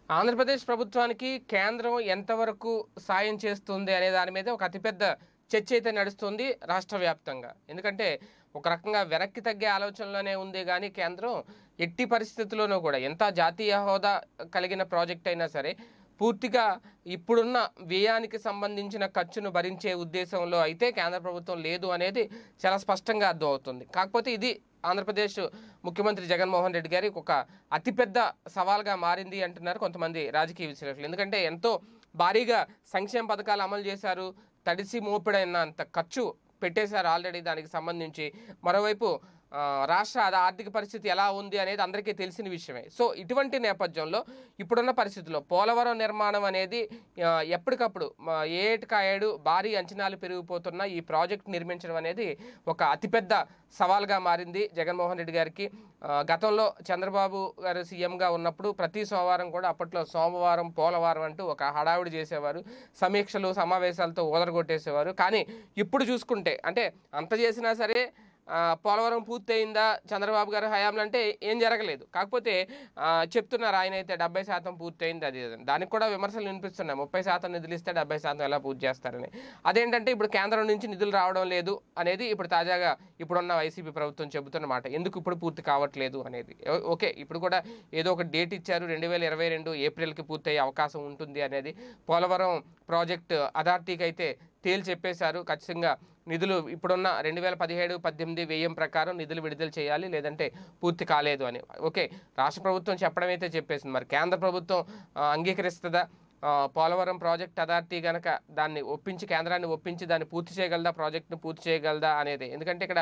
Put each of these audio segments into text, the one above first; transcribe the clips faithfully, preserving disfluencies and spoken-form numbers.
ఆంధ్రప్రదేశ్ ప్రభుత్వానికి కేంద్రం ఎంతవరకు సాయం చేస్తుంది అనే దాని మీద ఒక అతిపెద్ద చర్చ అయితే నడుస్తుంది రాష్ట్ర వ్యాప్తంగా. ఎందుకంటే ఒక రకంగా వెనక్కి తగ్గే ఆలోచనలోనే ఉంది కానీ కేంద్రం ఎట్టి పరిస్థితుల్లోనూ కూడా ఎంత జాతీయ హోదా కలిగిన ప్రాజెక్ట్ అయినా సరే పూర్తిగా ఇప్పుడున్న వ్యయానికి సంబంధించిన ఖర్చును భరించే ఉద్దేశంలో అయితే కేంద్ర ప్రభుత్వం లేదు అనేది చాలా స్పష్టంగా అర్థమవుతుంది. కాకపోతే ఇది ఆంధ్రప్రదేశ్ ముఖ్యమంత్రి జగన్మోహన్ రెడ్డి గారికి ఒక అతిపెద్ద సవాల్గా మారింది అంటున్నారు కొంతమంది రాజకీయ విశ్లేషకులు. ఎందుకంటే ఎంతో భారీగా సంక్షేమ పథకాలు అమలు చేశారు, తడిసి మోపిడైనంత ఖర్చు పెట్టేశారు ఆల్రెడీ దానికి సంబంధించి. మరోవైపు రాష్ట్ర ఆర్థిక పరిస్థితి ఎలా ఉంది అనేది అందరికీ తెలిసిన విషయమే. సో ఇటువంటి నేపథ్యంలో ఇప్పుడున్న పరిస్థితుల్లో పోలవరం నిర్మాణం అనేది ఎప్పటికప్పుడు ఏటికా ఏడు భారీ అంచనాలు పెరిగిపోతున్న ఈ ప్రాజెక్ట్ నిర్మించడం అనేది ఒక అతిపెద్ద సవాల్గా మారింది జగన్మోహన్ రెడ్డి గారికి. గతంలో చంద్రబాబు గారు సీఎంగా ఉన్నప్పుడు ప్రతి సోమవారం కూడా అప్పట్లో సోమవారం పోలవారం అంటూ ఒక హడావుడి చేసేవారు, సమీక్షలు సమావేశాలతో ఓదరగొట్టేసేవారు. కానీ ఇప్పుడు చూసుకుంటే అంటే అంత చేసినా సరే పోలవరం పూర్తయిందా చంద్రబాబు గారు హయాంలో అంటే ఏం జరగలేదు. కాకపోతే చెప్తున్నారు ఆయన అయితే డెబ్బై శాతం పూర్తయింది, అది దానికి కూడా విమర్శలు వినిపిస్తున్నాయి. ముప్పై శాతం నిధులు ఇస్తే డెబ్బై శాతం ఎలా పూర్తి చేస్తారని. అదేంటంటే ఇప్పుడు కేంద్రం నుంచి నిధులు రావడం లేదు అనేది ఇప్పుడు తాజాగా ఇప్పుడున్న వైసీపీ ప్రభుత్వం చెబుతున్నమాట. ఎందుకు ఇప్పుడు పూర్తి కావట్లేదు అనేది. ఓకే, ఇప్పుడు కూడా ఏదో ఒక డేట్ ఇచ్చారు, రెండు వేల ఇరవై రెండు ఏప్రిల్కి పూర్తయ్యే అవకాశం ఉంటుంది అనేది. పోలవరం ప్రాజెక్టు అథారిటీకి అయితే తేల్చి చెప్పేశారు, ఖచ్చితంగా నిధులు ఇప్పుడున్న రెండు వేల పదిహేడు పద్దెనిమిది వ్యయం ప్రకారం నిధులు విడుదల చేయాలి, లేదంటే పూర్తి కాలేదు అని. ఓకే, రాష్ట్ర ప్రభుత్వం చెప్పడం అయితే చెప్పేసింది. మరి కేంద్ర ప్రభుత్వం అంగీకరిస్తుందా? పోలవరం ప్రాజెక్ట్ అథారిటీ కనుక దాన్ని ఒప్పించి కేంద్రాన్ని ఒప్పించి దాన్ని పూర్తి చేయగలదా, ప్రాజెక్టును పూర్తి చేయగలదా అనేది. ఎందుకంటే ఇక్కడ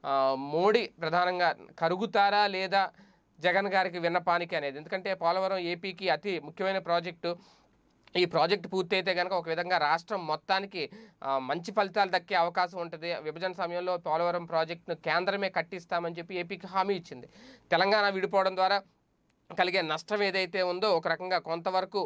మోడీ ప్రధానంగా కరుగుతారా లేదా జగన్ గారికి విన్నపానికి అనేది. ఎందుకంటే పోలవరం ఏపీకి అతి ముఖ్యమైన ప్రాజెక్టు. ఈ ప్రాజెక్టు పూర్తి అయితే కనుక ఒక విధంగా రాష్ట్రం మొత్తానికి మంచి ఫలితాలు దక్కే అవకాశం ఉంటుంది. విభజన సమయంలో పోలవరం ప్రాజెక్టును కేంద్రమే కట్టిస్తామని చెప్పి ఏపీకి హామీ ఇచ్చింది. తెలంగాణ విడిపోవడం ద్వారా కలిగే నష్టం ఏదైతే ఉందో ఒక రకంగా కొంతవరకు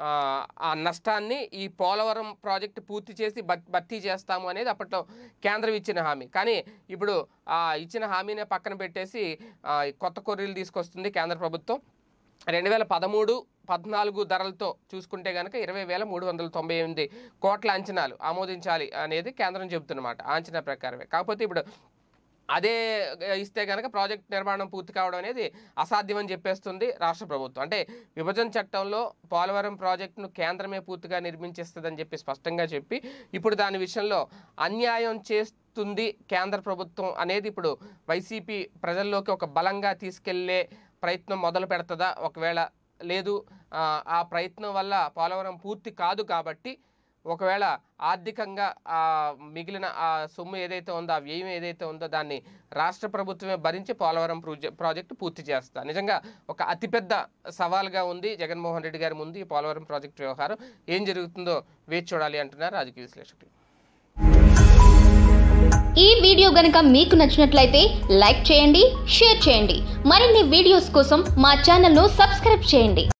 ఆ నష్టాన్ని ఈ పోలవరం ప్రాజెక్టు పూర్తి చేసి భర్తీ చేస్తాము అనేది అప్పట్లో కేంద్రం ఇచ్చిన హామీ. కానీ ఇప్పుడు ఆ ఇచ్చిన హామీనే పక్కన పెట్టేసి కొత్త కొర్రీలు తీసుకొస్తుంది కేంద్ర ప్రభుత్వం. రెండు వేల పదమూడు పద్నాలుగు ధరలతో చూసుకుంటే కనుక ఇరవై వేల మూడు వందల తొంభై ఎనిమిది కోట్ల అంచనాలు ఆమోదించాలి అనేది కేంద్రం చెబుతున్నమాట, అంచనా ప్రకారమే. కాకపోతే ఇప్పుడు అదే ఇస్తే కనుక ప్రాజెక్ట్ నిర్మాణం పూర్తి కావడం అనేది అసాధ్యం అని చెప్పేస్తుంది రాష్ట్ర ప్రభుత్వం. అంటే విభజన చట్టంలో పోలవరం ప్రాజెక్టును కేంద్రమే పూర్తిగా నిర్మించేస్తుందని చెప్పి స్పష్టంగా చెప్పి ఇప్పుడు దాని విషయంలో అన్యాయం చేస్తుంది కేంద్ర ప్రభుత్వం అనేది ఇప్పుడు వైసీపీ ప్రజల్లోకి ఒక బలంగా తీసుకెళ్లే ప్రయత్నం మొదలు పెడుతుందా? ఒకవేళ లేదు, ఆ ప్రయత్నం వల్ల పోలవరం పూర్తి కాదు కాబట్టి ఒకవేళ ఆర్థికంగా మిగిలిన ఆ సొమ్ము ఏదైతే ఉందో, ఆ వ్యయం ఏదైతే ఉందో దాన్ని రాష్ట్ర ప్రభుత్వమే భరించి పోలవరం ప్రాజెక్టు పూర్తి చేస్తా. నిజంగా ఒక అతిపెద్ద సవాల్గా ఉంది జగన్మోహన్ రెడ్డి గారి ముందు ఈ పోలవరం ప్రాజెక్టు వ్యవహారం. ఏం జరుగుతుందో వేచి చూడాలి అంటున్నారు రాజకీయ విశ్లేషకులు. ఈ వీడియో గనుక మీకు నచ్చినట్లయితే లైక్ చేయండి, షేర్ చేయండి. మరిన్ని వీడియోస్ కోసం మా ఛానల్ను సబ్స్క్రైబ్ చేయండి.